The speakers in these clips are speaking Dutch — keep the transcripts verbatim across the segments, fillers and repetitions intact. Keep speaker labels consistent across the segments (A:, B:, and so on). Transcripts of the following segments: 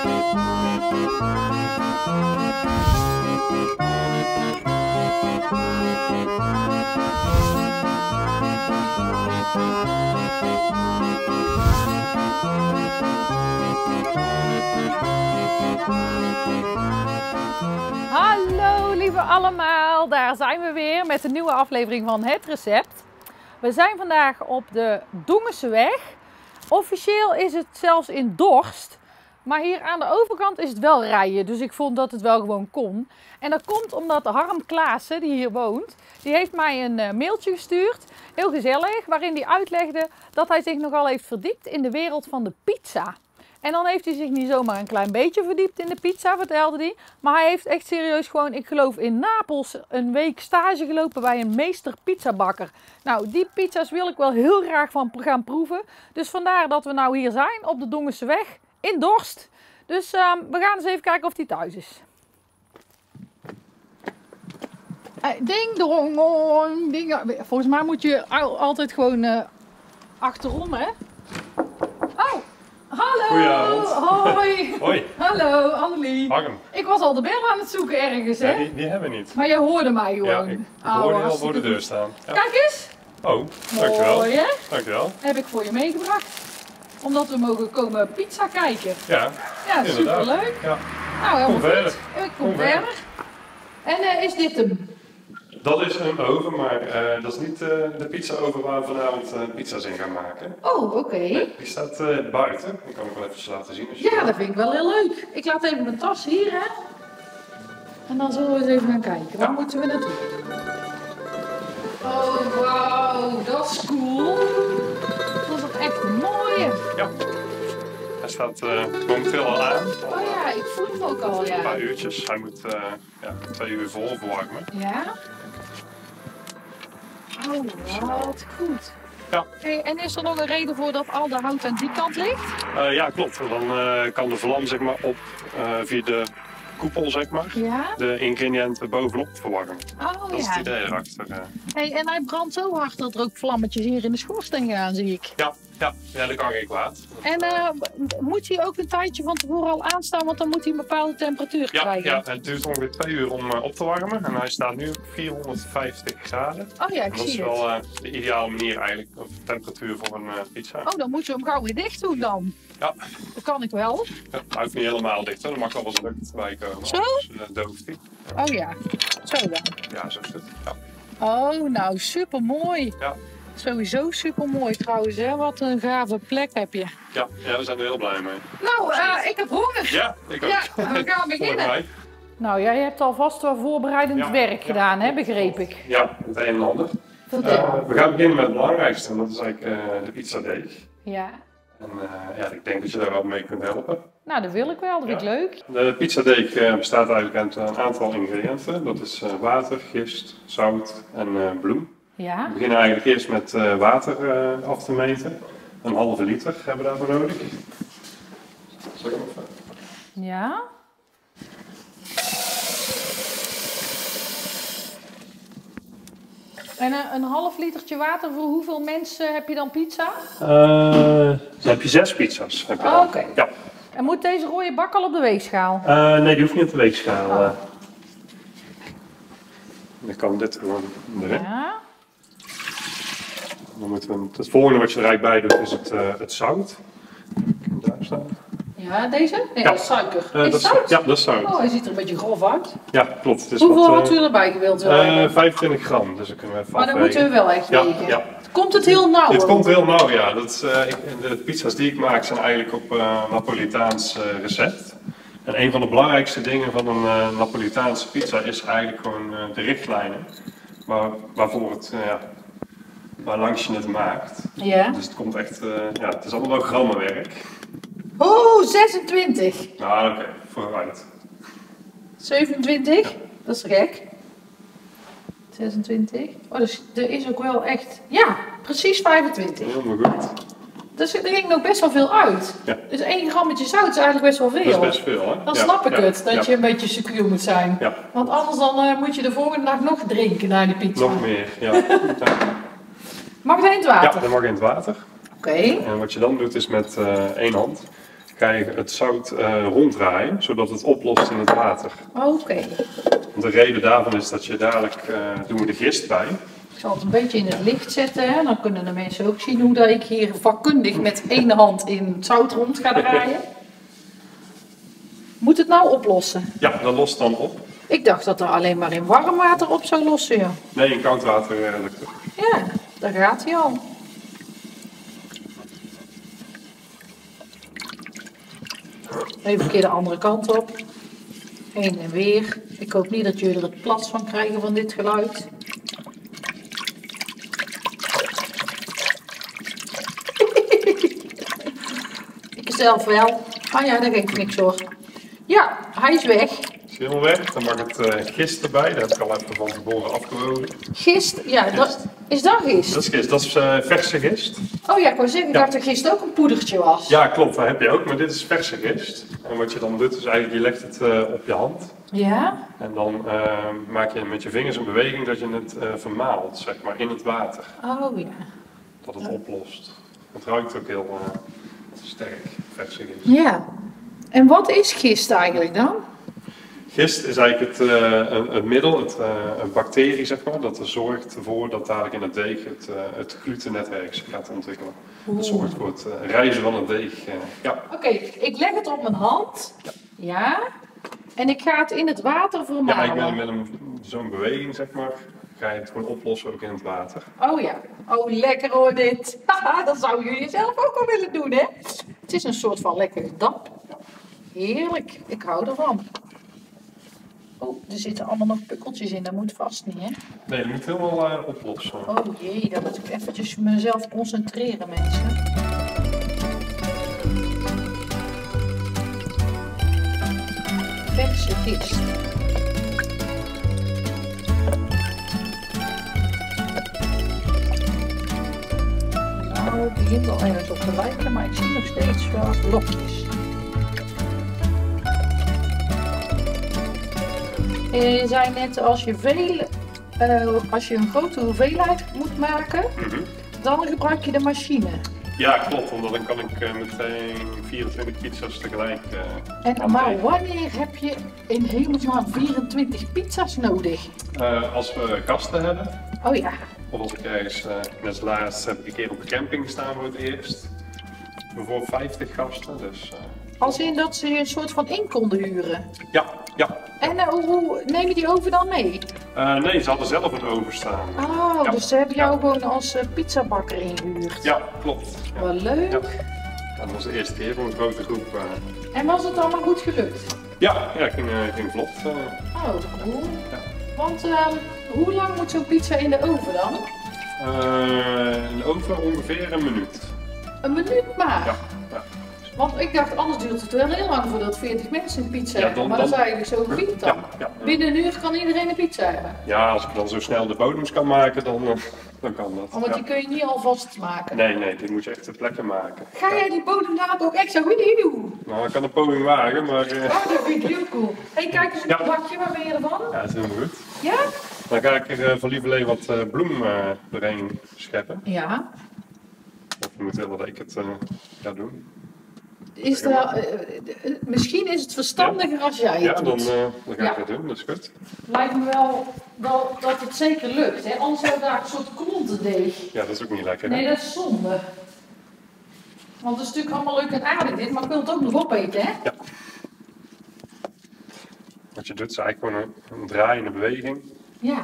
A: Hallo lieve allemaal, daar zijn we weer met een nieuwe aflevering van Het Recept. We zijn vandaag op de Dongenseweg. Officieel is het zelfs in Dorst, maar hier aan de overkant is het wel rijden, dus ik vond dat het wel gewoon kon. En dat komt omdat Harm Klaassen, die hier woont, die heeft mij een uh, mailtje gestuurd, heel gezellig, waarin hij uitlegde dat hij zich nogal heeft verdiept in de wereld van de pizza. En dan heeft hij zich niet zomaar een klein beetje verdiept in de pizza, vertelde hij. Maar hij heeft echt serieus gewoon, ik geloof in Napels, een week stage gelopen bij een meester pizzabakker. Nou, die pizza's wil ik wel heel graag van gaan proeven. Dus vandaar dat we nou hier zijn op de Dongenseweg in Dorst. Dus uh, we gaan eens even kijken of hij thuis is. Hey, ding dong, ding. Volgens mij moet je altijd gewoon uh, achterom, hè? Oh! Hallo!
B: Goedenavond.
A: Hoi!
B: Hoi!
A: Hallo, Annelie.
B: Harm.
A: Ik was al de bel aan het zoeken ergens, hè?
B: Ja, die, die hebben we niet.
A: Maar jij hoorde mij gewoon.
B: Ja, ik
A: Oh,
B: hoorde je al
A: hartstikke
B: voor de deur
A: goed.
B: staan. Ja.
A: Kijk eens!
B: Oh, dankjewel.
A: Mooi, hè?
B: Dankjewel.
A: Heb ik voor je meegebracht. Omdat we mogen komen pizza kijken.
B: Ja,
A: Ja,
B: inderdaad.
A: superleuk.
B: Ja.
A: Nou, helemaal
B: Kom verder.
A: goed. Ik kom
B: Kom
A: verder. En uh, is dit de...
B: Dat is een oven, maar uh, dat is niet uh, de pizza-oven waar we vanavond uh, pizza's in gaan maken.
A: Oh, oké. Okay.
B: Nee, die staat uh, buiten. Die kan ik wel even laten zien. Als je
A: Ja,
B: wil.
A: dat vind ik wel heel leuk. Ik laat even mijn tas hier, hè. En dan zullen we eens even gaan kijken. Waar
B: Ja.
A: moeten we naartoe? Oh, wauw. Dat is cool. Dat is toch echt een mooie.
B: Ja. Hij staat uh, momenteel al aan.
A: Oh ja, ik voel hem ook al,
B: Een
A: ja.
B: paar uurtjes. Hij moet uh, ja, twee uur vol verwarmen.
A: Ja? Oh, wat goed.
B: Ja.
A: Hey, en is er nog een reden voor dat al de hout aan die kant ligt?
B: Uh, ja, klopt. Dan uh, kan de vlam zeg maar, op uh, via de koepel zeg maar,
A: Ja?
B: de ingrediënten bovenop verwarmen.
A: Oh
B: Dat is het
A: ja.
B: idee erachter. Uh.
A: Hey, en hij brandt zo hard dat er ook vlammetjes hier in de schoorsteen gaan, zie ik.
B: Ja, ja, ja, dat kan geen kwaad.
A: En uh, moet hij ook een tijdje van tevoren al aanstaan, want dan moet hij een bepaalde temperatuur
B: Ja,
A: krijgen?
B: ja, het duurt ongeveer twee uur om uh, op te warmen en hij staat nu op vierhonderdvijftig graden.
A: Oh ja, ik
B: En dat is
A: zie
B: wel
A: het.
B: uh, de ideale manier eigenlijk, of temperatuur voor een uh, pizza.
A: Oh, dan moeten we hem gauw weer dicht doen dan.
B: Ja.
A: Dat kan ik wel.
B: Ja, hij hoeft niet helemaal dicht, hè. Er mag wel eens lucht bij komen.
A: Zo?
B: Dus uh, dooft hij. Ja.
A: Oh ja, zo dan.
B: Ja, zo is het. Ja.
A: Oh, nou super mooi.
B: Ja.
A: Sowieso super mooi trouwens, hè? Wat een gave plek heb je.
B: Ja, ja, we zijn er heel blij mee.
A: Nou, uh, ik heb honger.
B: Ja, ik ook.
A: Ja, we gaan beginnen.
B: Volgens mij.
A: Nou, jij hebt alvast wel voorbereidend
B: Ja,
A: werk
B: ja,
A: gedaan, hè?
B: klopt,
A: Begreep
B: klopt.
A: ik.
B: Ja, het een en ander.
A: Vertel.
B: Uh, we gaan beginnen met het belangrijkste, en dat is eigenlijk uh, de pizzadeeg.
A: Ja.
B: En uh, ja, ik denk dat je daar wel mee kunt helpen.
A: Nou, dat wil ik wel. Dat vind ik
B: Ja.
A: leuk.
B: De pizzadeeg uh, bestaat eigenlijk uit een aantal ingrediënten. Dat is uh, water, gist, zout en uh, bloem.
A: Ja.
B: We beginnen eigenlijk eerst met uh, water uh, af te meten. Een halve liter hebben we daarvoor nodig. Zal ik hem even?
A: Ja. En een, een half litertje water, voor hoeveel mensen heb je dan pizza?
B: Uh, dan heb je zes pizza's. Heb je
A: Oh,
B: dan.
A: oké.
B: Ja.
A: En moet deze rode bak al op de weegschaal?
B: Uh, nee, die hoeft niet op de weegschaal.
A: Oh.
B: Uh. Dan kan dit gewoon erin.
A: Ja.
B: Dan moeten we, het volgende wat je er eigenlijk bij doet is het, uh, het zout. Daar staan.
A: Ja, deze? Nee,
B: Ja.
A: dat is suiker.
B: Uh,
A: is
B: dat
A: het
B: is,
A: zout?
B: ja, dat is zout.
A: Oh, hij ziet er een beetje grof uit.
B: Ja, klopt. Het is
A: Hoeveel
B: wat,
A: had
B: uh,
A: u erbij gewild
B: uh,
A: hebben?
B: vijfentwintig gram, dus dan kunnen we even
A: Maar dan
B: afwegen.
A: moeten we wel echt
B: Ja,
A: wegen.
B: ja.
A: Komt het heel nauw?
B: Dit komt heel nauw, ja. Dat is, uh, ik, de pizza's die ik maak zijn eigenlijk op uh, Napolitaans uh, recept. En een van de belangrijkste dingen van een uh, Napolitaanse pizza is eigenlijk gewoon uh, de richtlijnen. Waar, waarvoor het, uh, ja, waar langs je het maakt.
A: Ja.
B: Dus het komt echt, uh, ja, het is allemaal wel grammenwerk.
A: Oh, zesentwintig.
B: Nou, oké, okay, vooruit.
A: zevenentwintig? Dat is gek. zesentwintig. Oh, dus er is ook wel echt... Ja, precies vijfentwintig.
B: Helemaal goed.
A: Dus er ging nog best wel veel uit.
B: Ja.
A: Dus één grammetje zout is eigenlijk best wel veel.
B: Dat is best veel, hè?
A: Dan
B: Ja,
A: snap ik
B: ja,
A: het, dat
B: ja.
A: je een beetje secuur moet zijn.
B: Ja.
A: Want anders dan uh, moet je de volgende dag nog drinken naar die pizza.
B: Nog meer, ja. ja.
A: Mag het in het
B: Ja,
A: water?
B: dat mag in het water.
A: Oké.
B: En wat je dan doet is met uh, één hand ga je het zout uh, ronddraaien, zodat het oplost in het water.
A: Oké. Okay.
B: De reden daarvan is dat je dadelijk, uh, doen we de gist bij.
A: Ik zal het een beetje in het licht zetten, hè? Dan kunnen de mensen ook zien hoe dat ik hier vakkundig met één hand in het zout rond ga draaien. Moet het nou oplossen?
B: Ja, dat lost dan op.
A: Ik dacht dat er alleen maar in warm water op zou lossen, joh.
B: Nee, in koud water uh, lukt het.
A: Ja, daar gaat hij al. Even een keer de andere kant op. Heen en weer. Ik hoop niet dat jullie er het plat van krijgen van dit geluid. Ik zelf wel. Ah ja, daar geeft niks hoor. Ja, hij is weg.
B: Is helemaal weg. Dan mag het uh, gist erbij. Dat heb ik al even van tevoren afgewogen.
A: Gist? Ja, gist. Dat, is dat gist?
B: Dat is gist. Dat is uh, verse gist.
A: Oh ja, ik wou zeggen, ik ja. dacht dat gist ook een poedertje was.
B: Ja, klopt. Dat heb je ook. Maar dit is verse gist. En wat je dan doet is eigenlijk, je legt het uh, op je hand.
A: Ja.
B: En dan uh, maak je met je vingers een beweging dat je het uh, vermaalt, zeg maar, in het water.
A: Oh ja.
B: Dat het oplost. Het ruikt ook heel uh, sterk, verse gist.
A: Ja. En wat is gist eigenlijk dan?
B: Gist is eigenlijk het, uh, een, een middel, het, uh, een bacterie zeg maar, dat er zorgt ervoor dat dadelijk in het deeg het, uh, het glutennetwerk zich gaat ontwikkelen. Oeh. Dat zorgt voor het uh, rijzen van het deeg. Uh, ja.
A: Oké, okay, ik leg het op mijn hand. Ja. Ja. En ik ga het in het water vermalen.
B: Ja, ik met, met zo'n beweging zeg maar, ga je het gewoon oplossen ook in het water.
A: Oh ja, oh lekker hoor dit. Haha, dat zou jullie zelf ook wel willen doen hè. Het is een soort van lekkere dap. Heerlijk, ik hou ervan. Oh, er zitten allemaal nog pukkeltjes in, dat moet vast niet, hè?
B: Nee, dat moet helemaal uh, oplossen.
A: Oh jee, dan moet ik eventjes mezelf concentreren, mensen. Verse gist. Nou, het begint al ergens op te lijken, maar ik zie nog steeds wel lokjes. En je zei net, als je, veel, uh, als je een grote hoeveelheid moet maken, mm-hmm. dan gebruik je de machine.
B: Ja, klopt, want dan kan ik uh, meteen vierentwintig pizza's tegelijk uh,
A: En maar wanneer heb je in hemelsnaam vierentwintig pizza's nodig?
B: Uh, als we gasten hebben.
A: Oh ja.
B: Of als ik ergens, uh, net als laatst heb ik een keer op een camping gestaan voor het eerst. Voor vijftig gasten, dus... Uh,
A: Als in dat ze een soort van in konden huren?
B: Ja, ja.
A: En uh, hoe neem je die oven dan mee?
B: Uh, nee, ze hadden zelf een oven staan.
A: Oh, ja. Dus ze hebben jou ja. gewoon als uh, pizzabakker ingehuurd?
B: Ja, klopt. Ja.
A: Wat leuk. Ja.
B: Ja, dat was de eerste keer voor een grote groep. Uh...
A: En was het allemaal goed gelukt?
B: Ja, ja, het ging, uh, ging vlot. Uh...
A: Oh, cool. Ja. Want uh, hoe lang moet zo'n pizza in de oven dan?
B: Uh, in de oven ongeveer een minuut.
A: Een minuut maar?
B: Ja. ja.
A: Want ik dacht, anders duurt het wel heel lang voordat veertig mensen een pizza ja, hebben. Dan, maar dat is eigenlijk zo goed dan. Ja, ja, ja. Binnen een uur kan iedereen een pizza hebben.
B: Ja, als ik dan zo snel de bodems kan maken, dan, uh, dan kan dat.
A: Oh, want
B: ja.
A: die kun je niet alvast maken?
B: Nee, nee, dit moet je echt ter plekke maken.
A: Ga jij die bodem daar ook echt zo goed doen?
B: Nou, ik kan een poging wagen, maar... Uh...
A: Oh, dat vind ik heel cool. Hé, hey, kijk eens een ja. bakje, waar ben je ervan?
B: Ja, dat is helemaal goed.
A: Ja?
B: Dan ga ik er uh, van lieverlee wat uh, bloem uh, doorheen scheppen.
A: Ja.
B: Of je moet willen dat ik het uh, ga doen.
A: Is daar, uh, misschien is het verstandiger ja. als jij het
B: ja,
A: doet.
B: Dan, uh, dan ga ik ja. het doen, dat is goed.
A: Lijkt me wel dat, dat het zeker lukt, hè? Anders hebben we daar een soort klontendeeg.
B: Ja, dat is ook niet lekker.
A: Nee, dat is zonde. Want het is natuurlijk allemaal leuk en aardig dit, maar ik wil het ook nog opeten, hè?
B: Ja. Wat je doet is eigenlijk gewoon een, een draaiende beweging.
A: Ja.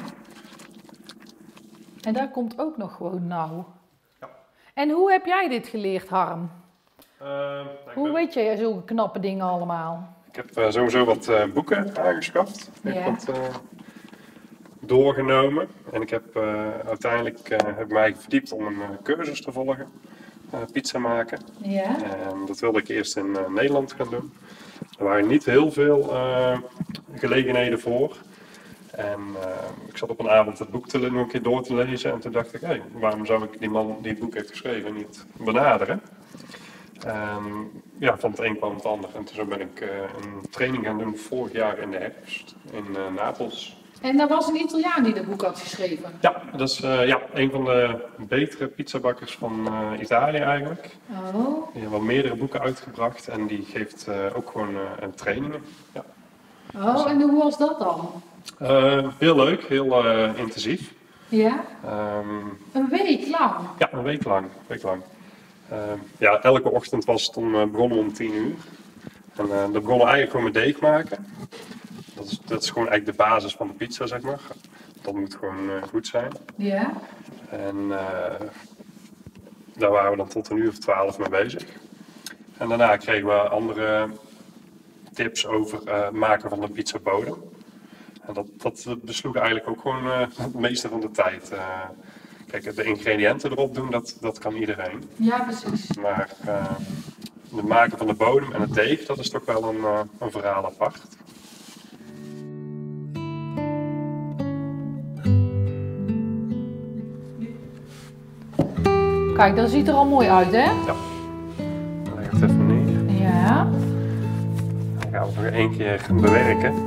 A: En daar komt ook nog gewoon nauw. Ja. En hoe heb jij dit geleerd, Harm? Uh, nou, Hoe ben... weet jij zulke knappe dingen allemaal?
B: Ik heb uh, sowieso wat uh, boeken aangeschaft. Ik heb wat uh, doorgenomen. En ik heb uh, uiteindelijk uh, heb mij verdiept om een uh, cursus te volgen. Uh, pizza maken.
A: Ja.
B: En dat wilde ik eerst in uh, Nederland gaan doen. Er waren niet heel veel uh, gelegenheden voor. En uh, ik zat op een avond het boek te, nog een keer door te lezen. En toen dacht ik, hé, hey, waarom zou ik die man die het boek heeft geschreven niet benaderen? En ja, van het een kwam het ander. En toen ben ik uh, een training gaan doen vorig jaar in de herfst in uh, Napels.
A: En er was een Italiaan die dat boek had geschreven.
B: Ja, dat is uh, ja, een van de betere pizzabakkers van uh, Italië eigenlijk.
A: Oh.
B: Die heeft wel meerdere boeken uitgebracht en die geeft uh, ook gewoon uh, een trainingen. Ja.
A: Oh, en hoe was dat dan?
B: Uh, heel leuk, heel uh, intensief.
A: Ja?
B: Um,
A: een week lang?
B: Ja, een week lang. Een week lang. Uh, ja, elke ochtend was het om, uh, begonnen om tien uur. En uh, dat begonnen eigenlijk gewoon met deeg maken. Dat is, dat is gewoon eigenlijk de basis van de pizza, zeg maar. Dat moet gewoon uh, goed zijn.
A: Ja.
B: En uh, daar waren we dan tot een uur of twaalf mee bezig. En daarna kregen we andere tips over uh, het maken van de pizza bodem. En dat, dat besloeg eigenlijk ook gewoon uh, het meeste van de tijd. Uh, kijk, de ingrediënten erop doen, dat, dat kan iedereen.
A: Ja, precies.
B: Maar uh, het maken van de bodem en het deeg, dat is toch wel een, uh, een verhaal apart.
A: Kijk, dat ziet er al mooi uit, hè?
B: Ja. Dan leg ik het even neer.
A: Ja.
B: Dan gaan we nog één keer bewerken.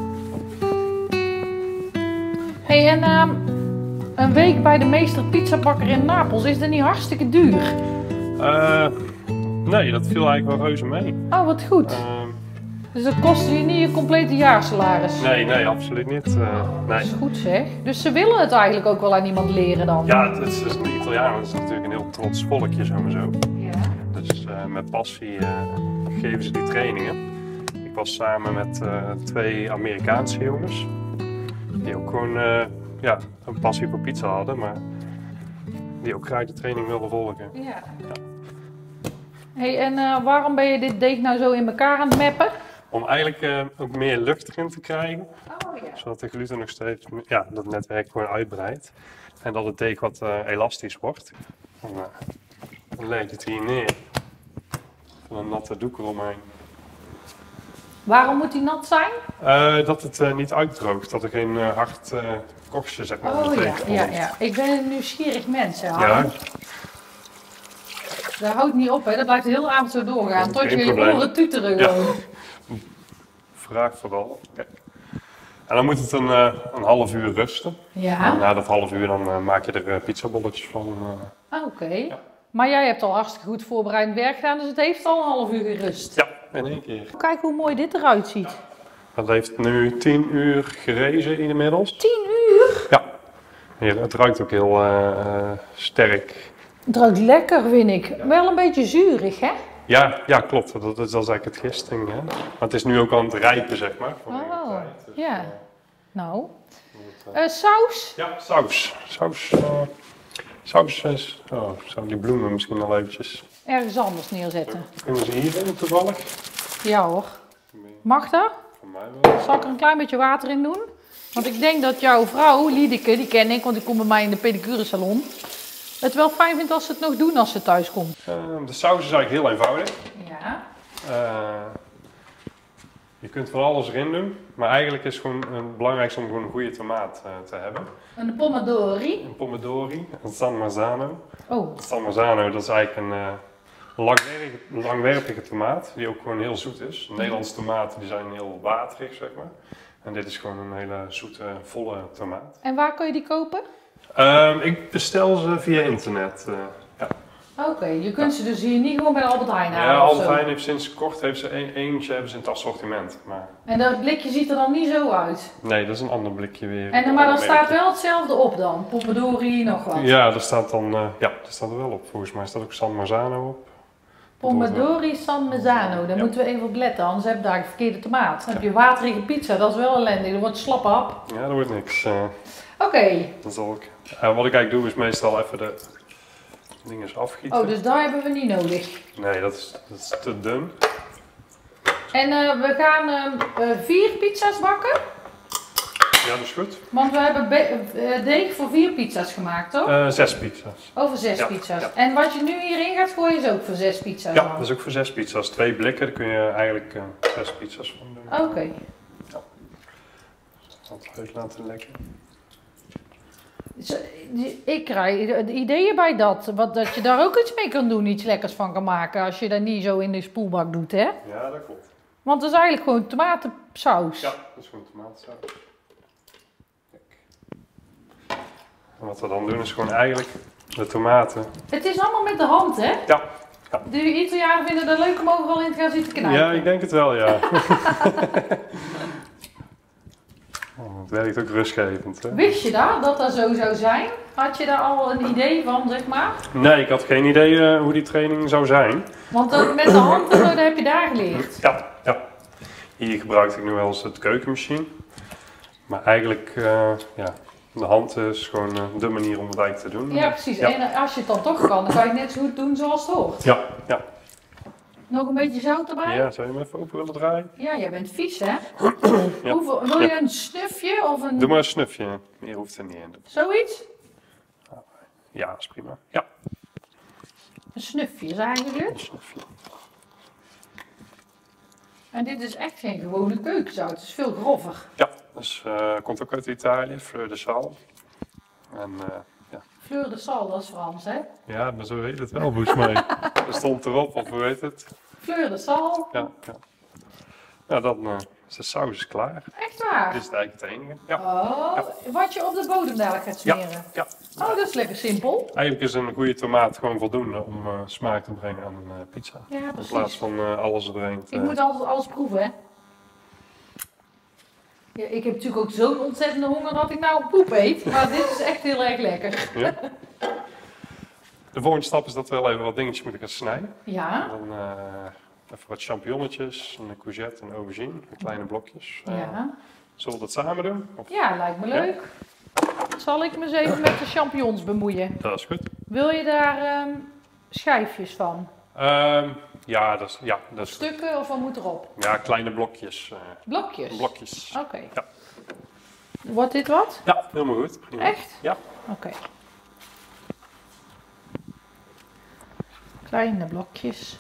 A: Hey, en uh, een week bij de meester pizzabakker in Napels, is dat niet hartstikke duur?
B: Uh, nee, dat viel eigenlijk wel reuze mee.
A: Oh, wat goed.
B: Uh,
A: dus dat kost je niet je complete jaarsalaris?
B: Nee, nee, absoluut niet. Uh, nee.
A: Dat is goed zeg. Dus ze willen het eigenlijk ook wel aan iemand leren dan?
B: Ja, het is, het is een Italiaan, het is natuurlijk een heel trots volkje, zo maar zo.
A: Ja.
B: Dus uh, met passie uh, geven ze die trainingen. Ik was samen met uh, twee Amerikaanse jongens. Die ook gewoon uh, ja, een passie voor pizza hadden, maar die ook graag de training wilden volgen.
A: Ja.
B: Ja.
A: Hey, en uh, waarom ben je dit deeg nou zo in elkaar aan het meppen?
B: Om eigenlijk uh, ook meer lucht erin te krijgen,
A: oh, ja.
B: zodat de gluten nog steeds, ja, dat netwerk gewoon uitbreidt. En dat het deeg wat uh, elastisch wordt. Dan, uh, dan leg je het hier neer. Van een natte doek eromheen.
A: Waarom moet die nat zijn?
B: Uh, dat het uh, niet uitdroogt, dat er geen uh, hard uh, korstje zeg maar
A: oh,
B: op de
A: ja,
B: deeg
A: ja, ja, ik ben een nieuwsgierig mens. Hè,
B: ja.
A: Dat houdt niet op, hè. Dat blijft de hele avond zo doorgaan, tot je je oren tuteren
B: ja.
A: gewoon.
B: Vraag vooral. Kijk. En dan moet het een, uh, een half uur rusten.
A: Ja.
B: En na dat half uur dan uh, maak je er uh, pizzabolletjes van. Uh.
A: Oké. Okay. Ja. Maar jij hebt al hartstikke goed voorbereid werk gedaan, dus het heeft al een half uur gerust.
B: Ja, in één keer.
A: Kijk hoe mooi dit eruit ziet.
B: Dat heeft nu tien uur gerezen inmiddels.
A: tien uur?
B: Ja. Hier, het ruikt ook heel uh, uh, sterk.
A: Het ruikt lekker, vind ik. Wel een beetje zuurig, hè?
B: Ja, ja klopt. Dat, dat is eigenlijk het gisting. Hè? Maar het is nu ook aan het rijpen, zeg maar. Voor
A: oh, tijd, dus, ja. Uh, nou.
B: Uh,
A: uh, saus?
B: Ja, saus. Saus. Uh, saus is... Oh, zou die bloemen misschien al eventjes...
A: Ergens anders neerzetten.
B: Kunnen ze hierin toevallig?
A: Ja hoor. Mag dat?
B: Voor mij wel.
A: Zal ik er een klein beetje water in doen? Want ik denk dat jouw vrouw, Liedeke, die ken ik, want die komt bij mij in de pedicuresalon, het wel fijn vindt als ze het nog doen als ze thuis komt.
B: Uh, de saus is eigenlijk heel eenvoudig.
A: Ja.
B: Uh, je kunt van alles erin doen, maar eigenlijk is het gewoon het belangrijkste om gewoon een goede tomaat uh, te hebben.
A: Een pomodori?
B: Een pomodori, een San Marzano.
A: Oh.
B: San Marzano, dat is eigenlijk een uh, langwerpige, langwerpige tomaat, die ook gewoon heel zoet is. Nederlandse tomaten die zijn heel waterig, zeg maar. En dit is gewoon een hele zoete, volle tomaat.
A: En waar kun je die kopen?
B: Uh, ik bestel ze via internet. Uh, ja.
A: Oké, okay, je kunt ze dus hier niet gewoon bij Albert Heijn halen.
B: Ja, Albert Heijn heeft sinds kort heeft ze een, eentje hebben ze in het assortiment. Maar...
A: En dat blikje ziet er dan niet zo uit?
B: Nee, dat is een ander blikje weer.
A: En, maar dan staat wel hetzelfde op dan? Pomodori, nog wat?
B: Ja, er staat dan, uh, ja, er staat er wel op. Volgens mij staat ook San Marzano op.
A: Pomodori San Marzano, daar ja. moeten we even op letten, anders heb je daar de verkeerde tomaat. Dan heb je waterige pizza, dat is wel ellendig, dat wordt slappe hap.
B: Ja, dat wordt niks. Uh,
A: Oké. Okay.
B: Dat zal ik. Uh, wat ik eigenlijk doe is meestal even de dingen afgieten.
A: Oh, dus daar hebben we niet nodig?
B: Nee, dat is, dat is te dun.
A: En uh, we gaan uh, uh, vier pizza's bakken?
B: Ja, dat is goed.
A: Want we hebben uh, deeg voor vier pizza's gemaakt, toch?
B: Uh, zes pizza's.
A: Oh, voor zes ja, pizza's. Ja. En wat je nu hierin gaat gooien is ook voor zes pizza's?
B: Ja,
A: dan?
B: dat is ook voor zes pizza's. Twee blikken, daar kun je eigenlijk uh, zes pizza's van doen.
A: Oké. Okay.
B: Ja. Ik zal het uit laten lekken.
A: Ik krijg ideeën bij dat, wat, dat je daar ook iets mee kan doen, iets lekkers van kan maken, als je dat niet zo in de spoelbak doet, hè?
B: Ja, dat klopt.
A: Want het is eigenlijk gewoon tomatensaus.
B: Ja, dat is gewoon tomatensaus. Kijk. En wat we dan doen is gewoon eigenlijk de tomaten.
A: Het is allemaal met de hand, hè?
B: Ja. ja.
A: De Italianen vinden het leuk om overal in te gaan zitten knijpen.
B: Ja, ik denk het wel, ja. Oh, het werkt ook rustgevend. Hè?
A: Wist je dat, dat dat zo zou zijn? Had je daar al een idee van, zeg maar?
B: Nee, ik had geen idee uh, hoe die training zou zijn.
A: Want uh, met de hand en zo, dat heb je daar geleerd.
B: Ja, ja. Hier gebruikte ik nu wel eens het keukenmachine. Maar eigenlijk, uh, ja, de hand is gewoon uh, de manier om het eigenlijk te doen.
A: Ja, precies.
B: Ja.
A: En als je het dan toch kan, dan kan je het net zo goed doen zoals het hoort.
B: Ja, ja.
A: Nog een beetje zout erbij?
B: Ja, zou je hem even open willen draaien?
A: Ja, jij bent vies, hè?
B: Ja.
A: Hoeveel, wil je
B: Ja.
A: een snufje of een...
B: Doe maar een snufje, meer hoeft er niet in.
A: Zoiets?
B: Ja, dat is prima. Ja,
A: Een snufje is eigenlijk
B: een
A: het.
B: snufje.
A: En dit is echt geen gewone keukenzout, het is veel grover.
B: Ja, dus uh, komt ook uit Italië, Fleur de Sal. En uh, ja.
A: Fleur de sal, dat is Frans, hè?
B: Ja, maar zo heet het wel, volgens mij. Er stond erop, of hoe heet het?
A: Fleur de sal.
B: Ja, ja. Nou, dan uh, is de saus is klaar.
A: Echt waar?
B: Dit is eigenlijk het enige. Ja.
A: Oh, wat je op de bodemmelk gaat
B: Ja,
A: smeren.
B: ja.
A: Oh, dat is lekker simpel.
B: Eigenlijk is een goede tomaat gewoon voldoende om uh, smaak te brengen aan een uh, pizza.
A: Ja,
B: In
A: precies.
B: plaats van uh, alles erheen. te-
A: Ik moet altijd alles proeven, hè? Ja, ik heb natuurlijk ook zo'n ontzettende honger dat ik nou poep eet. Maar dit is echt heel erg lekker.
B: Ja. De volgende stap is dat we wel even wat dingetjes moeten gaan snijden.
A: Ja,
B: Dan uh, even wat champignonnetjes, een courgette en aubergine, kleine blokjes. Uh,
A: ja.
B: Zullen we dat samen doen? Of?
A: Ja, lijkt me leuk. Zal ik me eens even met de champignons bemoeien?
B: Dat is goed.
A: Wil je daar ehm, schijfjes van?
B: Um, ja, dat is, ja, dat is goed.
A: Stukken of wat moet erop?
B: Ja, kleine blokjes. Uh,
A: Blokjes?
B: blokjes.
A: Oké.
B: Ja.
A: Wordt dit wat?
B: Ja, helemaal goed. Prima.
A: Echt?
B: Ja.
A: Oké. Kleine blokjes.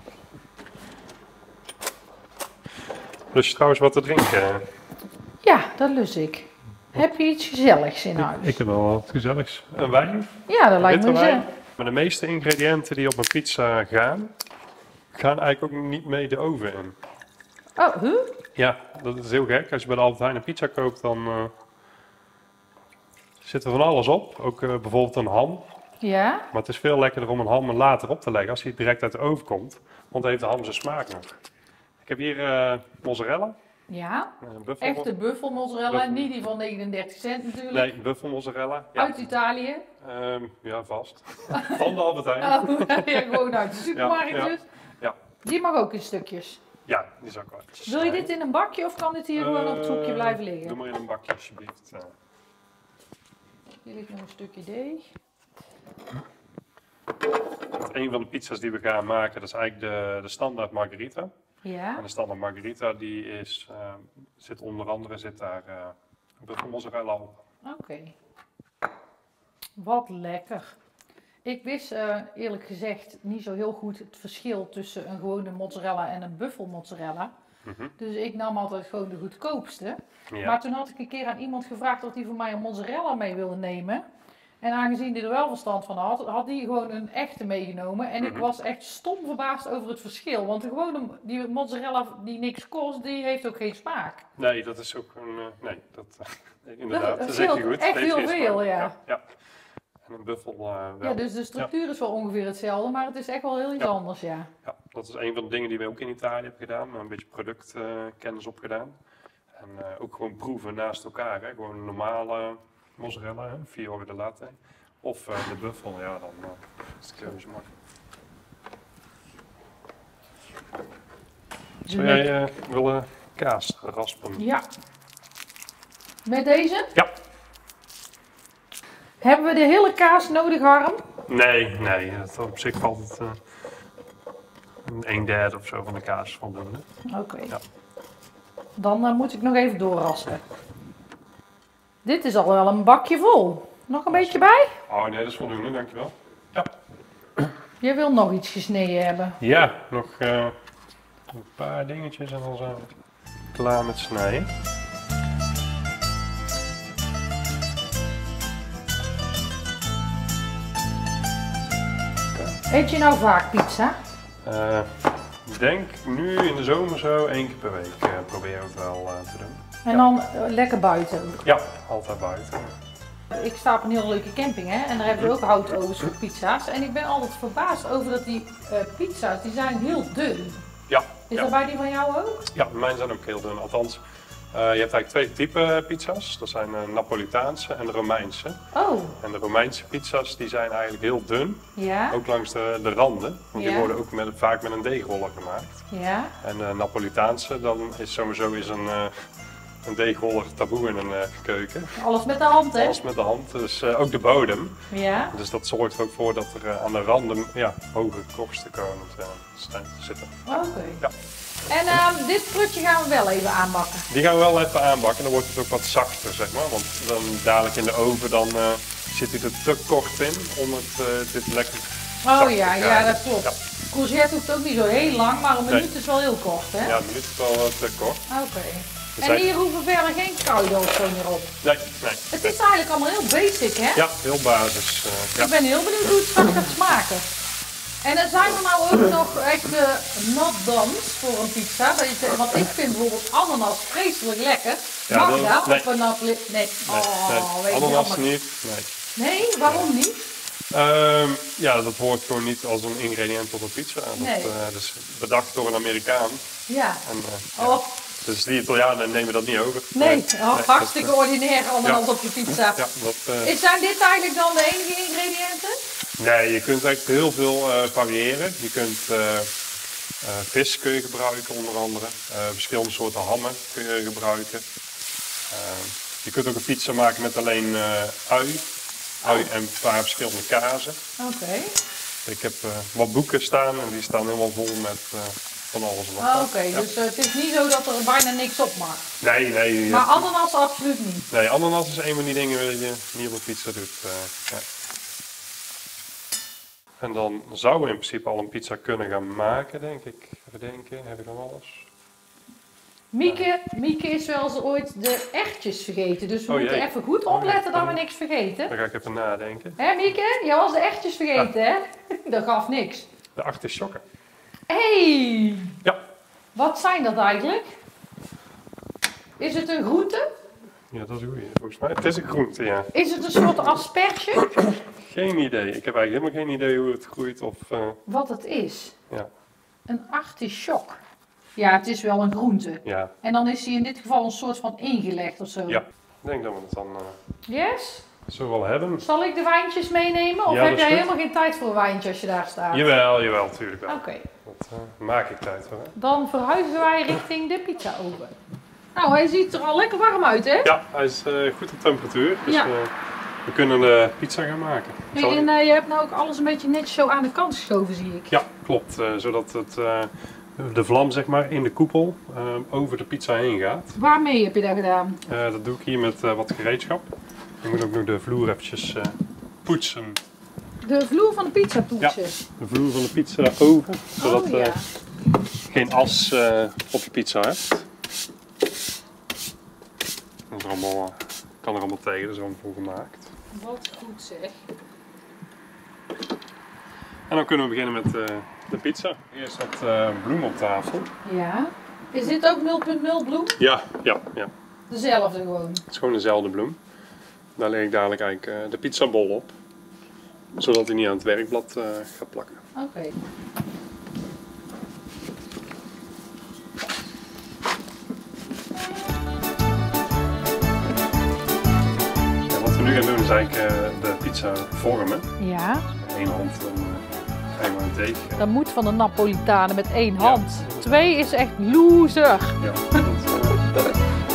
B: Lust je trouwens wat te drinken?
A: Ja, dat lus ik. Heb je iets gezelligs in huis?
B: Ik heb wel wat gezelligs. Een wijn.
A: Ja, dat lijkt me
B: Witte wijn.
A: zo.
B: Maar de meeste ingrediënten die op een pizza gaan, gaan eigenlijk ook niet mee de oven in.
A: Oh, huh?
B: Ja, dat is heel gek. Als je bij de Albert Heijn een pizza koopt, dan uh, zit er van alles op. Ook uh, bijvoorbeeld een ham.
A: Ja?
B: Maar het is veel lekkerder om een ham later op te leggen als hij direct uit de oven komt. Want dan heeft de ham zijn smaak nog. Ik heb hier uh, mozzarella.
A: Ja.
B: Uh, buffel.
A: Echte buffelmozzarella,
B: Buffel.
A: niet die van negenendertig cent natuurlijk.
B: Nee, buffelmozzarella. Ja.
A: Uit Italië.
B: Um, ja, vast. Van de Albert Heijn.
A: Oh, ja, gewoon uit de supermarkt
B: Ja, ja.
A: dus.
B: Ja.
A: Die mag ook in stukjes.
B: Ja, die zou ik wel eventjes
A: Wil je
B: snijden.
A: dit in een bakje of kan dit hier gewoon op het hoekje
B: Uh,
A: blijven liggen?
B: Doe maar in een bakje alsjeblieft. Uh,
A: Hier ligt nog een stukje deeg.
B: een van de pizza's die we gaan maken, dat is eigenlijk de, de standaard margherita.
A: Ja.
B: En de standaard margherita die is, uh, zit onder andere zit daar uh, buffelmozzarella op.
A: Oké. Wat lekker. Ik wist uh, eerlijk gezegd niet zo heel goed het verschil tussen een gewone mozzarella en een buffelmozzarella.
B: Mm-hmm.
A: Dus ik nam altijd gewoon de goedkoopste.
B: Ja.
A: Maar toen had ik een keer aan iemand gevraagd of hij voor mij een mozzarella mee wilde nemen. En aangezien hij er wel verstand van had, had hij gewoon een echte meegenomen. En ik
B: Mhm.
A: was echt stom verbaasd over het verschil. Want de gewone die mozzarella die niks kost, die heeft ook geen smaak.
B: Nee, dat is ook een. Uh, nee, dat, uh, inderdaad,
A: dat
B: dat zeg je
A: scheelt
B: goed.
A: echt
B: Het heeft
A: heel
B: geen
A: veel,
B: smaak.
A: ja.
B: ja. En een buffel uh, wel.
A: Ja, dus de structuur is wel ongeveer hetzelfde, maar het is echt wel heel iets
B: Ja.
A: anders, ja.
B: Ja, dat is een van de dingen die we ook in Italië hebben gedaan. Een beetje productkennis uh, opgedaan. En uh, ook gewoon proeven naast elkaar. Hè. Gewoon een normale mozzarella, hè, Fiore de Latte. Of uh, de buffel, ja, dan uh, is de keuze makkelijk. Zou jij uh, willen kaas raspen?
A: Ja. Met deze?
B: Ja.
A: Hebben we de hele kaas nodig, Harm?
B: Nee, nee. Dat op zich valt het uh, een derde of zo van de kaas voldoende.
A: Oké. Okay.
B: Ja.
A: Dan uh, moet ik nog even doorraspen. Dit is al wel een bakje vol. Nog een beetje bij?
B: Oh nee, dat is voldoende, dankjewel. Ja.
A: Je wil nog iets gesneden hebben.
B: Ja, nog uh, een paar dingetjes en dan zijn we klaar met snijden.
A: Eet je nou vaak pizza?
B: Uh, ik denk nu in de zomer zo één keer per week uh, proberen we het wel uh, te doen.
A: En
B: Ja.
A: dan uh, lekker buiten?
B: Ja, altijd buiten.
A: Ik sta op een hele leuke camping, hè, en daar hebben we ook houtovens voor pizza's. En ik ben altijd verbaasd over dat die uh, pizza's, die zijn heel dun.
B: Ja.
A: Is
B: ja.
A: dat bij die van jou ook?
B: Ja, mijn zijn ook heel dun. Althans, uh, je hebt eigenlijk twee typen pizza's. Dat zijn de Napolitaanse en de Romeinse.
A: Oh.
B: En de Romeinse pizza's die zijn eigenlijk heel dun.
A: Ja.
B: Ook langs de, de randen. Want
A: Ja.
B: die worden ook met, vaak met een deegroller gemaakt.
A: Ja.
B: En de Napolitaanse, dan is sowieso is een, uh, een deegroller taboe in een uh, keuken.
A: Alles met de hand, hè?
B: Alles met de hand, dus uh, ook de bodem.
A: Ja.
B: Dus dat zorgt er ook voor dat er uh, aan de randen ja, hogere korsten komen te, te zitten.
A: Oké. Okay.
B: Ja.
A: En uh, dit prutje gaan we wel even aanbakken.
B: Die gaan we wel even aanbakken, dan wordt het ook wat zachter, zeg maar. Want dan dadelijk in de oven dan uh, zit hij er te kort in om het uh, dit lekker
A: Oh ja, ja, dat klopt.
B: Ja.
A: Courgette hoeft ook niet zo heel lang, maar een minuut
B: Nee.
A: is wel heel kort, hè?
B: Ja, een minuut is wel uh, te kort.
A: Oké. Okay.
B: Dus
A: En hier hoeven verder geen kruiden of zo meer op.
B: Nee, nee.
A: Het is eigenlijk allemaal heel basic, hè?
B: Ja, heel basis. Uh, ja.
A: Ik ben heel benieuwd hoe het straks gaat smaken. En dan zijn er nou ook nog echt uh, not done's voor een pizza. Want ik vind bijvoorbeeld ananas vreselijk lekker.
B: Ja,
A: Mag
B: dat,
A: dat
B: nee.
A: op een Napoli? Nee.
B: Nee,
A: Oh,
B: nee.
A: weet je
B: Ananas
A: jammer.
B: niet. Nee.
A: Nee, waarom niet?
B: Um, ja, dat hoort gewoon niet als een ingrediënt op een pizza. Dat
A: Nee.
B: uh, is bedacht door een Amerikaan.
A: Ja.
B: En, uh,
A: Oh.
B: ja. Dus die Italianen nemen dat niet over.
A: Nee,
B: nee,
A: oh,
B: nee
A: hartstikke
B: dat,
A: ordinair ananas
B: ja.
A: op je pizza.
B: Ja, dat, uh,
A: Is, zijn dit eigenlijk dan de enige ingrediënten?
B: Nee, je kunt eigenlijk heel veel uh, variëren. Je kunt uh, uh, vis kun je gebruiken onder andere. Uh, verschillende soorten hammen kun je gebruiken. Uh, je kunt ook een pizza maken met alleen uh, ui. Ui en een paar verschillende kazen.
A: Oké. Okay.
B: Ik heb uh, wat boeken staan en die staan helemaal vol met uh, van alles en wat.
A: Oh, Oké, okay. ja. Dus uh, het is niet zo dat er bijna niks op mag.
B: Nee, nee.
A: Maar ananas absoluut niet.
B: Nee, ananas is een van die dingen die je niet op een pizza doet. Uh, ja. En dan zouden we in principe al een pizza kunnen gaan maken, denk ik. Even denken, heb ik dan alles?
A: Mieke, Mieke is wel eens ooit de erwtjes vergeten, dus we
B: oh,
A: moeten
B: jee.
A: even goed opletten
B: oh,
A: dat we niks vergeten.
B: Dan ga ik even nadenken.
A: Hé Mieke, jij was de erwtjes vergeten, ja. Hè? Dat gaf niks.
B: De artisjokken.
A: Hé! Hey.
B: Ja.
A: Wat zijn dat eigenlijk? Is het een groente?
B: Ja, dat is een goeie, volgens mij. Het is een groente, ja.
A: Is het een soort asperge?
B: Geen idee. Ik heb eigenlijk helemaal geen idee hoe het groeit of... Uh...
A: Wat het is?
B: Ja.
A: Een artichok. Ja, het is wel een groente.
B: Ja.
A: En dan is hij in dit geval een soort van ingelegd of zo.
B: Ja. Ik denk dat we het dan... Uh...
A: Yes?
B: Zullen we wel hebben.
A: Zal ik de wijntjes meenemen? Of
B: ja,
A: heb jij
B: goed.
A: helemaal geen tijd voor een wijntje als je daar staat?
B: Jawel, jawel, natuurlijk wel.
A: Oké. Okay.
B: Dat uh, maak ik tijd voor. Hè?
A: Dan verhuizen wij richting de pizza oven. Nou, hij ziet er al lekker warm uit, hè?
B: Ja, hij is uh, goed op temperatuur. Dus
A: ja.
B: uh, we kunnen de pizza gaan maken.
A: Hey, en uh, je hebt nou ook alles een beetje netjes zo aan de kant geschoven, zie ik.
B: Ja, klopt. Uh, zodat het, uh, de vlam zeg maar in de koepel uh, over de pizza heen gaat.
A: Waarmee heb je dat gedaan?
B: Uh, dat doe ik hier met uh, wat gereedschap. Ik moet ook nog de vloer eventjes uh, poetsen.
A: De vloer van de pizza poetsen?
B: Ja, de vloer van de pizza oven. Zodat
A: oh, ja.
B: uh, geen as uh, op je pizza hebt. Dat is er allemaal, kan er allemaal tegen, dat is er allemaal voor gemaakt.
A: Wat goed zeg.
B: En dan kunnen we beginnen met uh, de pizza. Eerst wat uh, bloem op tafel.
A: Ja. Is dit ook nul punt nul bloem?
B: Ja, ja, ja.
A: Dezelfde gewoon?
B: Het is gewoon dezelfde bloem. Daar leg ik dadelijk eigenlijk uh, de pizzabol op. Zodat hij niet aan het werkblad uh, gaat plakken.
A: Oké. Okay.
B: Ja, wat we nu gaan doen is eigenlijk uh, de pizza vormen.
A: Ja.
B: Eén hand en uh, eenmaal een deeg.
A: Dat moet van de Napolitanen met één hand. Ja. Twee is echt loser.
B: Ja, dat, uh,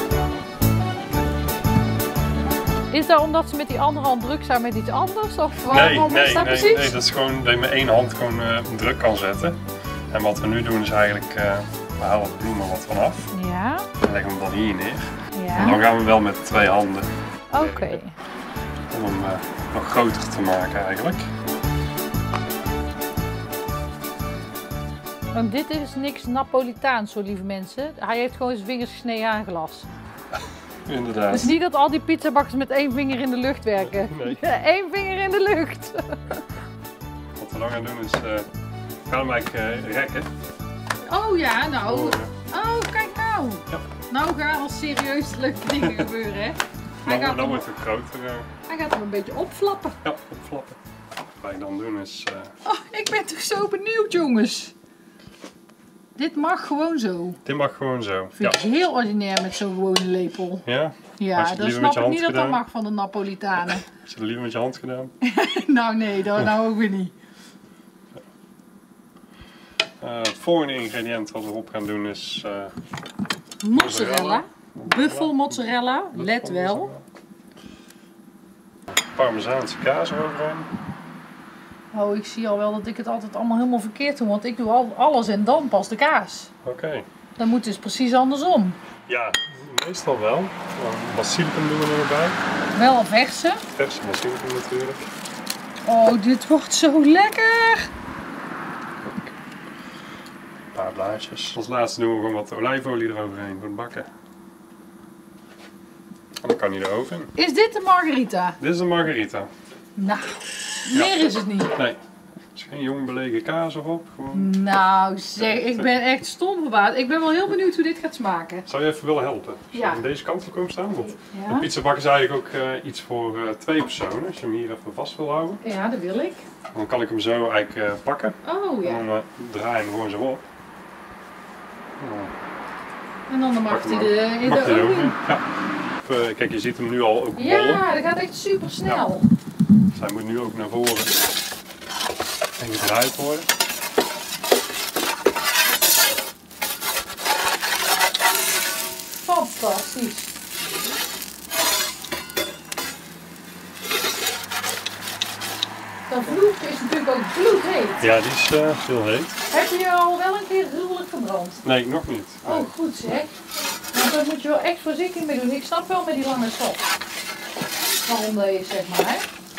A: Is dat omdat ze met die andere hand druk zijn met iets anders? Of
B: nee,
A: waarom
B: nee,
A: is dat
B: nee,
A: precies?
B: nee, dat is gewoon dat je met één hand gewoon uh, druk kan zetten. En wat we nu doen is eigenlijk, uh, we halen het bloemen wat vanaf.
A: Ja.
B: En leggen we hem dan hier neer.
A: Ja.
B: En dan gaan we wel met twee handen.
A: Oké. Okay.
B: Om hem uh, nog groter te maken eigenlijk.
A: En dit is niks Napolitaans, zo lieve mensen. Hij heeft gewoon zijn vingers gesneden aan glas.
B: Inderdaad.
A: Dus niet dat al die pizzabakkers met één vinger in de lucht werken.
B: Nee.
A: Eén vinger in de lucht.
B: Wat we dan gaan doen is, uh, we gaan hem eigenlijk uh, rekken.
A: Oh ja, nou.
B: Oh,
A: oh kijk nou.
B: Ja.
A: Nou gaan al serieus leuke dingen gebeuren, hè. Hij
B: Dan,
A: gaat,
B: dan
A: hem,
B: wordt het groter. Uh,
A: hij gaat hem een beetje opflappen.
B: ja, opflappen. Wat ik dan doen is... Uh,
A: Oh, ik ben toch zo benieuwd, jongens. Dit mag gewoon zo.
B: Dit mag gewoon zo.
A: Vind
B: ja.
A: ik heel ordinair met zo'n gewone lepel.
B: Ja?
A: Ja, dan snap ik niet dat dat mag van de Napolitanen.
B: Heb je het liever met je hand gedaan?
A: Nou nee, dat nou ook weer niet.
B: Uh, het volgende ingrediënt wat we op gaan doen is... Uh,
A: mozzarella. Buffel mozzarella, let wel.
B: Parmezaanse kaas eroverheen.
A: Oh, ik zie al wel dat ik het altijd allemaal helemaal verkeerd doe, want ik doe al alles en dan pas de kaas.
B: Oké. Okay.
A: Dan moet het dus precies andersom.
B: Ja, meestal wel. Basilicum doen we er nog bij.
A: Wel een verse.
B: Verse basilicum natuurlijk.
A: Oh, dit wordt zo lekker!
B: Een paar blaadjes. Als laatste doen we gewoon wat olijfolie eroverheen voor het bakken. En dan kan hij de oven in.
A: Is dit de margarita?
B: Dit is de margarita.
A: Nou, meer ja. is het niet.
B: Nee. Er is geen jong belegen kaas erop. Gewoon.
A: Nou zeg, ik ben echt stom verbaasd. Ik ben wel heel benieuwd hoe dit gaat smaken.
B: Zou je even willen helpen? Als
A: ja.
B: je aan deze kant wil komen staan? Want
A: ja.
B: de pizzabak is eigenlijk ook uh, iets voor uh, twee personen. Als je hem hier even vast wil houden.
A: Ja, dat wil ik.
B: Dan kan ik hem zo eigenlijk uh, pakken.
A: Oh ja.
B: En dan uh, draai je hem gewoon zo op. Nou,
A: en dan mag hij de, in
B: mag
A: de oven. oven.
B: Ja. Even, kijk, je ziet hem nu al ook bollen.
A: Ja, dat gaat echt super snel.
B: Ja. Dus hij moet nu ook naar voren en gedraaid worden.
A: Fantastisch. Dat vloed is natuurlijk ook bloedheet.
B: Ja, die is uh, heel heet.
A: Heb je je al wel een keer gruwelijk verbrand?
B: Nee, nog niet. Nee.
A: Oh, goed zeg. Want daar moet je wel echt voorzichtig mee doen. Ik snap wel met die lange stop. Waarom dat is, zeg maar. Hè?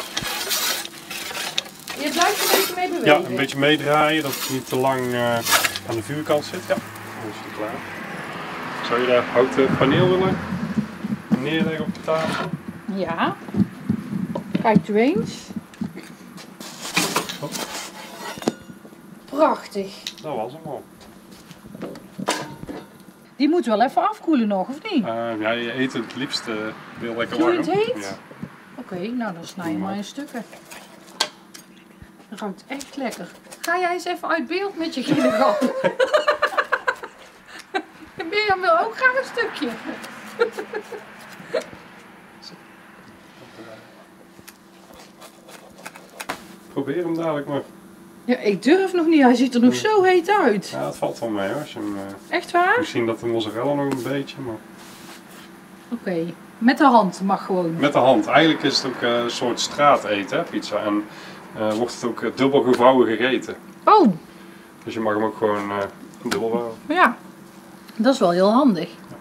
A: Je blijft een beetje mee bewegen.
B: Ja, een beetje meedraaien, dat het niet te lang uh, aan de vuurkant zit. Ja, dan is het klaar. Zou je daar houten paneel willen neerleggen op de tafel?
A: Ja. Kijk u eens.
B: Oh.
A: Prachtig.
B: Dat was hem al.
A: Die moet wel even afkoelen nog, of niet?
B: Uh, ja, je eet het liefst uh, heel lekker
A: Doe je
B: warm.
A: het heet?
B: Ja.
A: Oké, okay, nou dan snij je maar in stukken. Dat ruikt echt lekker. Ga jij eens even uit beeld met je ginnegal. Mirjam wil ook graag een stukje.
B: Probeer hem dadelijk maar.
A: Ja, ik durf nog niet. Hij ziet er nog zo heet uit.
B: Ja, het valt wel mee hoor. Als je hem, uh,
A: echt waar?
B: Misschien dat de mozzarella nog een beetje, maar...
A: Oké, okay. Met de hand mag gewoon.
B: Met de hand. Eigenlijk is het ook uh, een soort straateten, hè, pizza. En uh, wordt het ook uh, dubbel gevouwen gegeten.
A: Oh!
B: Dus je mag hem ook gewoon uh, dubbel vouwen.
A: Ja, dat is wel heel handig. Ja.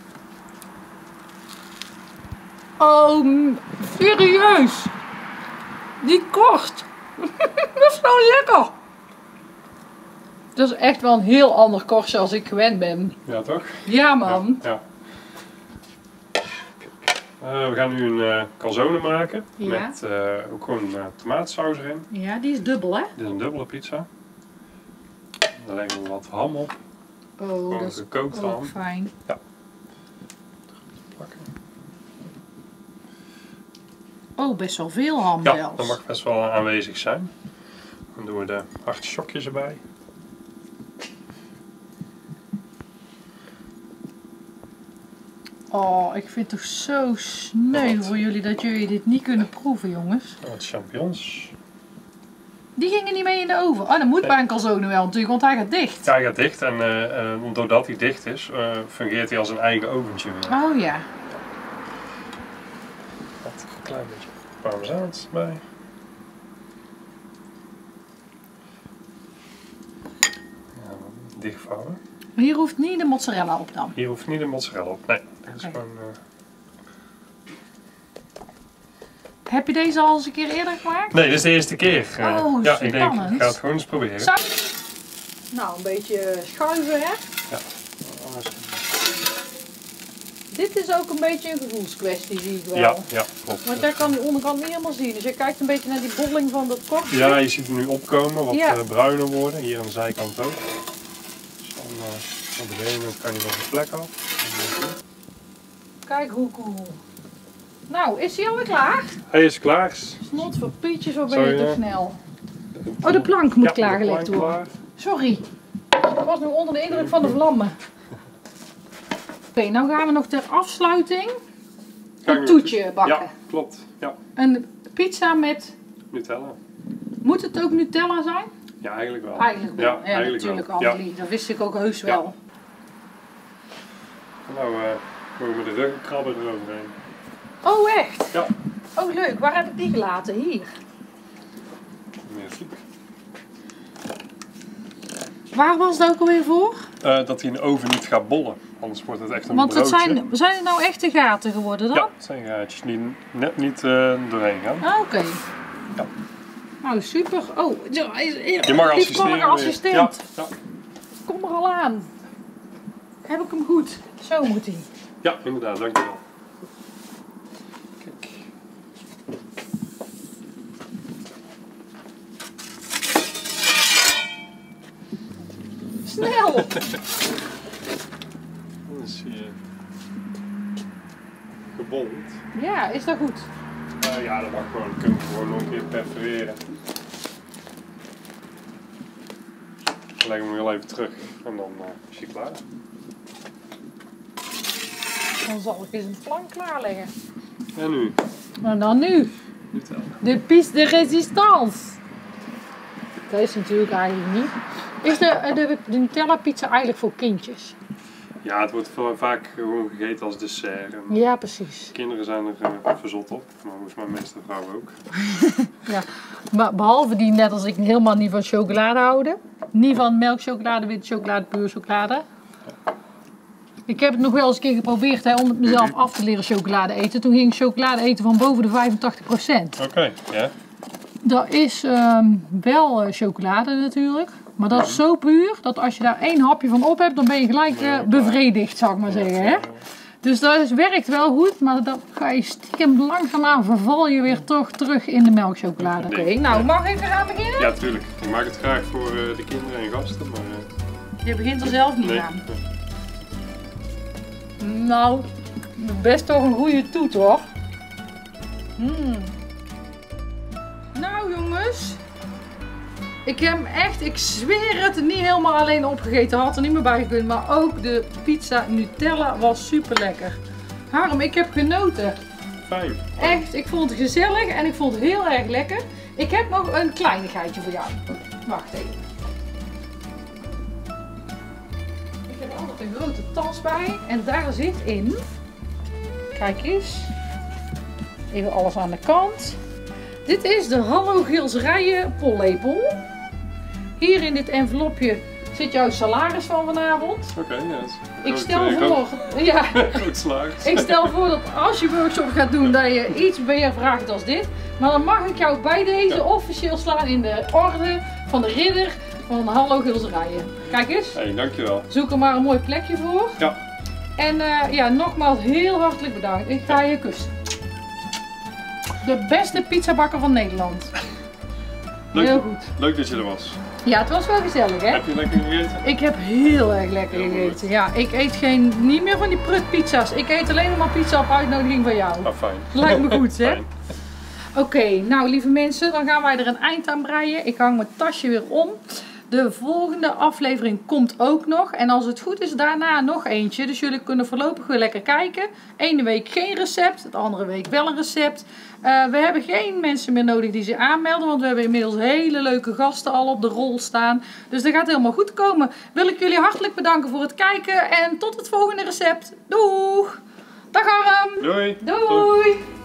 A: Oh, serieus? Die korst. Dat is zo lekker. Dat is echt wel een heel ander korstje als ik gewend ben.
B: Ja, toch?
A: Ja, man.
B: Ja, ja. Uh, we gaan nu een uh, calzone maken. Ja. Met uh, ook gewoon uh, tomaatsaus erin.
A: Ja, die is dubbel, hè?
B: Dit is een dubbele pizza. Dan leggen we wat ham op.
A: Oh,
B: gewoon
A: dat is
B: gekookt
A: ook
B: ham.
A: fijn.
B: Ja. Pakken.
A: Oh, best wel veel ham
B: ja,
A: zelfs.
B: dat mag best wel aanwezig zijn. Dan doen we de artichokjes erbij.
A: Oh, ik vind het toch zo sneu voor jullie dat jullie dit niet kunnen proeven, jongens.
B: Wat champignons.
A: Die gingen niet mee in de oven. Oh, dat moet nee. bij een calzone wel natuurlijk, want hij gaat dicht.
B: Ja, hij gaat dicht en uh, uh, doordat hij dicht is, uh, fungeert hij als een eigen oventje weer.
A: Oh ja.
B: Wat een klein beetje parmezaans bij. Ja, dichtvouwen.
A: Hier hoeft niet de mozzarella op dan?
B: Hier hoeft niet de mozzarella op, nee. Dit is
A: okay.
B: gewoon, uh...
A: Heb je deze al eens een keer eerder gemaakt?
B: Nee, dit is de eerste keer. Uh,
A: oh,
B: ja, ik denk, ik ga het gewoon eens proberen.
A: Zou... Nou, een beetje schuiven, hè?
B: Ja.
A: Dit is ook een beetje een gevoelskwestie, zie ik wel.
B: Ja, ja, klopt.
A: Want jij kan die onderkant niet helemaal zien. Dus je kijkt een beetje naar die bolling van dat korstje.
B: Ja, je ziet hem nu opkomen, wat ja. uh, bruiner worden. Hier aan de zijkant ook. Dus dan, uh, op de benen kan hij wel de plek af.
A: Kijk hoe cool. Nou, is hij alweer klaar?
B: Hij is klaar.
A: Snot voor Pietje, zo ben
B: Sorry,
A: je toch
B: hè?
A: snel. Oh, de plank moet
B: Ja,
A: klaargelegd
B: de plank
A: worden.
B: klaar.
A: Sorry. Ik was nu onder de indruk van de vlammen. Oké, okay, nou gaan we nog ter afsluiting
B: Ga ik
A: een
B: nog-
A: toetje bakken.
B: Ja, klopt. Ja,
A: Een pizza met...
B: Nutella.
A: Moet het ook Nutella zijn?
B: Ja, eigenlijk wel.
A: Eigenlijk wel.
B: Ja,
A: Ja,
B: eigenlijk
A: natuurlijk
B: wel. Ja.
A: Annelies. Dat wist ik ook heus
B: Ja.
A: wel.
B: Nou, uh, komen we de ruggenkrabber eroverheen.
A: Oh, echt?
B: Ja.
A: Oh, leuk. Waar heb ik die gelaten? Hier.
B: Merci.
A: Waar was het ook alweer voor?
B: Uh, dat hij in de oven niet gaat bollen, anders wordt het echt een
A: Want het
B: broodje.
A: zijn, zijn het nou echte gaten geworden dan?
B: Ja, het zijn gaatjes die net niet uh, doorheen gaan.
A: Ah, oké. Okay.
B: Ja.
A: Nou, super. Oh, ja,
B: je mag assisteren.
A: assistent.
B: Ja, ja.
A: Kom er al aan. Heb ik hem goed? Zo moet hij.
B: Ja, inderdaad, dankjewel. Kijk.
A: Snel!
B: Dan is hij uh, gebold.
A: Ja, is dat goed?
B: Uh, ja, dat mag gewoon. Dan kunnen we gewoon nog een keer perforeren. Dan leggen we hem heel even terug en dan uh, is hij klaar.
A: Dan zal ik eens een plank klaarleggen.
B: En nu?
A: En dan nu.
B: Nutella.
A: De piste de résistance. Dat is natuurlijk eigenlijk niet. Is de, de, de Nutella pizza eigenlijk voor kindjes?
B: Ja, het wordt vaak gewoon gegeten als dessert. En
A: Ja, precies.
B: kinderen zijn er uh, verzot op, maar volgens mijn meeste vrouw ook.
A: Ja, maar behalve die net als ik helemaal niet van chocolade houden. Niet van melkchocolade, witte chocolade, puur chocolade. Ik heb het nog wel eens een keer geprobeerd hè, om het mezelf af te leren chocolade eten. Toen ging ik chocolade eten van boven de vijfentachtig procent.
B: Oké, okay, ja.
A: Dat is um, wel uh, chocolade natuurlijk. Maar dat is zo puur dat als je daar één hapje van op hebt, dan ben je gelijk uh, bevredigd, zou ik maar zeggen. Hè? Dus dat is, werkt wel goed, maar dan ga je stiekem langzaamaan verval je weer toch terug in de melkchocolade. Oké, okay, nou mag ik eraan beginnen?
B: Ja, tuurlijk. Ik maak het graag voor uh, de kinderen en gasten, maar... Uh...
A: Je begint er zelf niet
B: nee.
A: aan. Nou, best toch een goede toet hoor. Mm. Nou jongens, ik heb hem echt, ik zweer het, niet helemaal alleen opgegeten. Had er niet meer bij gekund, maar ook de pizza Nutella was super lekker. Harm, ik heb genoten.
B: Fijn.
A: Echt, ik vond het gezellig en ik vond het heel erg lekker. Ik heb nog een kleinigheidje voor jou. Wacht even. Ik heb altijd een grote tas bij en daar zit in, kijk eens, even alles aan de kant. Dit is de Hallo Gilserijen pollepel. Hier in dit envelopje zit jouw salaris van vanavond.
B: Oké, okay, yes.
A: Ik stel voor, ja,
B: goed salaris.
A: ik stel voor dat als je workshop gaat doen dat je iets meer vraagt als dit. Maar dan mag ik jou bij deze ja. officieel slaan in de orde van de ridder van Hallo Gilserijen. Kijk eens.
B: Hey, dankjewel.
A: Zoek er maar een mooi plekje voor.
B: Ja.
A: En uh, ja, nogmaals heel hartelijk bedankt. Ik ga je kussen. De beste pizzabakker van Nederland.
B: Leuk,
A: heel goed.
B: Leuk dat je er was.
A: Ja, het was wel gezellig hè.
B: Heb je lekker gegeten?
A: Ik heb heel erg lekker
B: heel
A: gegeten.
B: Goed.
A: Ja, ik eet geen, niet meer van die prutpizza's. Ik eet alleen maar pizza op uitnodiging van jou.
B: Ah, fijn.
A: Lijkt me goed hè.
B: Oké,
A: okay, nou lieve mensen, dan gaan wij er een eind aan breien. Ik hang mijn tasje weer om. De volgende aflevering komt ook nog. En als het goed is, daarna nog eentje. Dus jullie kunnen voorlopig weer lekker kijken. Ene week geen recept, de andere week wel een recept. Uh, we hebben geen mensen meer nodig die zich aanmelden. Want we hebben inmiddels hele leuke gasten al op de rol staan. Dus dat gaat helemaal goed komen. Wil ik jullie hartelijk bedanken voor het kijken. En tot het volgende recept. Doeg! Dag Harm!
B: Doei!
A: Doei! Doei.